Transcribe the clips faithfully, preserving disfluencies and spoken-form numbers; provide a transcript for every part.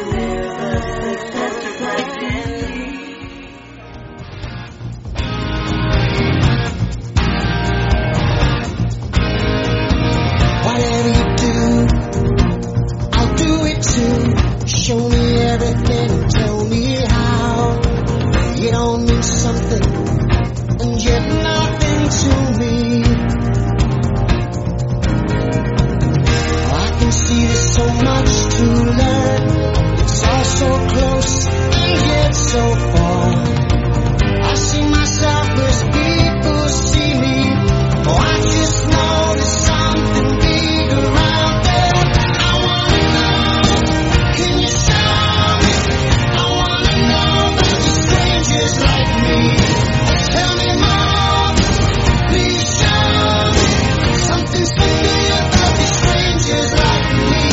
Whatever you do, I'll do it too. Show me everything, tell me how. You don't mean something, and yet nothing to me. Oh, I can see there's so much to learn. It's all so close, and yet so far. I see myself as people see me. Oh, I just know there's something bigger out there. I wanna know, can you show me? I wanna know about the strangers like me. Tell me more, please show me. Something's familiar about the strangers like me.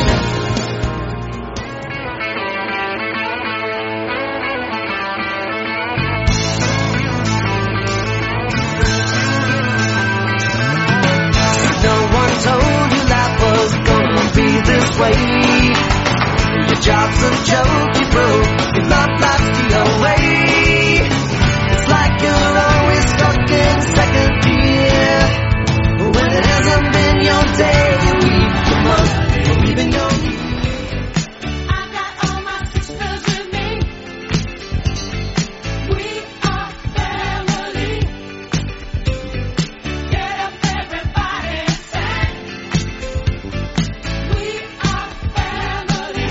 No one told you life was gonna be this way. Your job's a joke you broke, your love life's the away. It's like you're always stuck in second gear. When it hasn't been your day, you weep, you must, you're leaving your I got all my sisters with me. We are family. Get up, everybody, sing. We are family.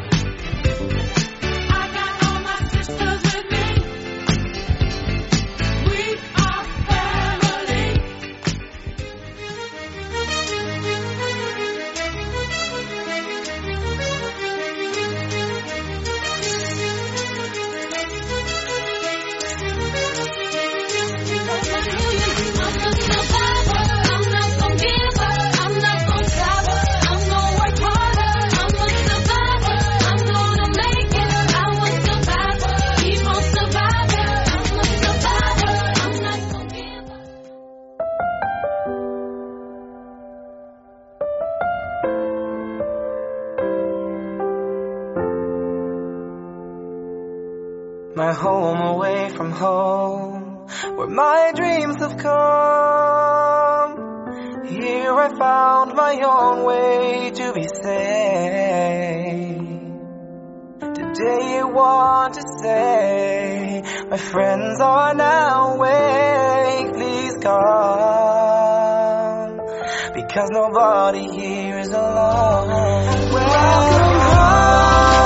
I got all my sisters with me. We are family. I'm a survivor. I'm not gon' give up. I'm not gon' stop. I'm gon' work harder. I'm a survivor. I'm gonna make it. I'm a survivor. Keep on surviving. I'm a survivor. I'm not gon' give up. my home away from home, where my dreams have come. Here I found my own way to be saved. Today I want to say, my friends are now awake, please come, because nobody here is alone. Welcome home.